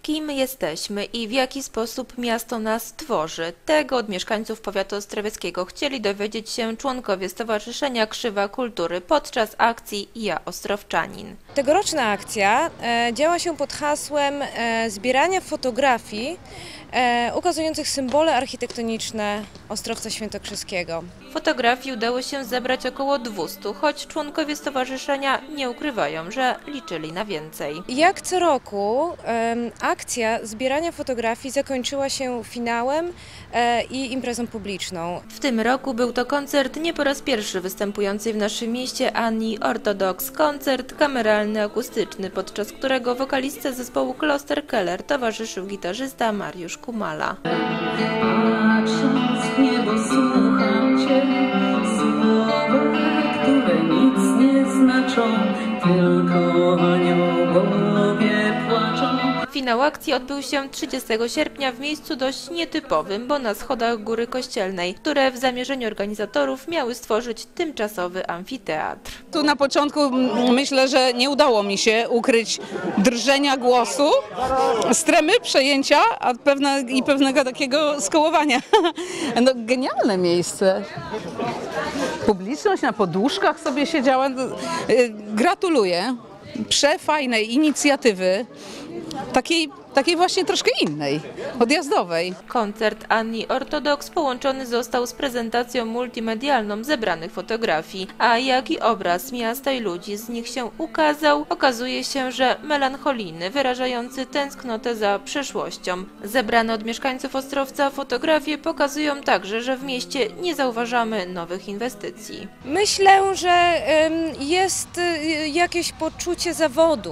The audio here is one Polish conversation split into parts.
Kim jesteśmy i w jaki sposób miasto nas tworzy? Tego od mieszkańców powiatu ostrowieckiego chcieli dowiedzieć się członkowie Stowarzyszenia Krzywa Kultury podczas akcji Ja Ostrowczanin. Tegoroczna akcja działa się pod hasłem zbierania fotografii ukazujących symbole architektoniczne Ostrowca Świętokrzyskiego. Fotografii udało się zebrać około 200, choć członkowie stowarzyszenia nie ukrywają, że liczyli na więcej. Jak co roku akcja zbierania fotografii zakończyła się finałem i imprezą publiczną. W tym roku był to koncert nie po raz pierwszy występującej w naszym mieście Anni Ortodoks. Koncert kameralny, akustyczny, podczas którego wokalistce zespołu Kloster Keller towarzyszył gitarzysta Mariusz Kumala. Patrząc w niebo słucham Cię, słowa, które nic nie znaczą, tylko aniołowie płaczą. Finał akcji odbył się 30 sierpnia w miejscu dość nietypowym, bo na schodach Góry Kościelnej, które w zamierzeniu organizatorów miały stworzyć tymczasowy amfiteatr. Tu na początku myślę, że nie udało mi się ukryć drżenia głosu, stremy, przejęcia, a pewnego takiego skołowania. No, genialne miejsce. Publiczność na poduszkach sobie siedziała. Gratuluję. Przefajnej inicjatywy, takiej właśnie troszkę innej, odjazdowej. Koncert Anni Ortodoks połączony został z prezentacją multimedialną zebranych fotografii, a jaki obraz miasta i ludzi z nich się ukazał, okazuje się, że melancholijny, wyrażający tęsknotę za przeszłością. Zebrane od mieszkańców Ostrowca fotografie pokazują także, że w mieście nie zauważamy nowych inwestycji. Myślę, że jest jakieś poczucie zawodu.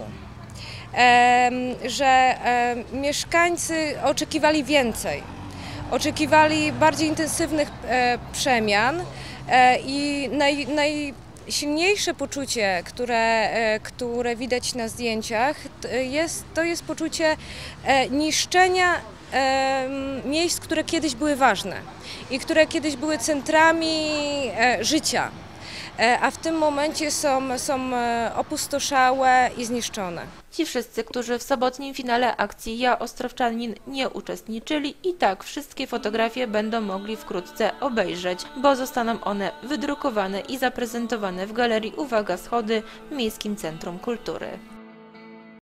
Że mieszkańcy oczekiwali więcej, oczekiwali bardziej intensywnych przemian i najsilniejsze poczucie, które widać na zdjęciach, to jest poczucie niszczenia miejsc, które kiedyś były ważne i które kiedyś były centrami życia, a w tym momencie są opustoszałe i zniszczone. Ci wszyscy, którzy w sobotnim finale akcji Ja Ostrowczanin nie uczestniczyli, i tak wszystkie fotografie będą mogli wkrótce obejrzeć, bo zostaną one wydrukowane i zaprezentowane w galerii Uwaga Schody w Miejskim Centrum Kultury.